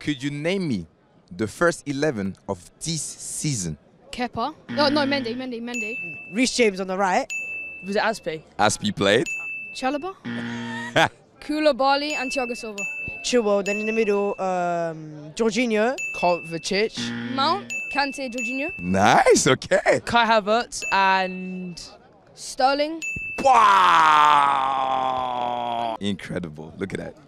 Could you name me the first 11 of this season? Kepa. Oh, no, Mendy. Reece James on the right. Was it Aspi? Aspi played. Chalobah. Koulibaly and Thiago Silva. Chilwell. Then in the middle, Jorginho. Kovacic, Mount, Kante, Jorginho. Nice, okay. Kai Havertz, and Sterling. Wow! Incredible. Look at that.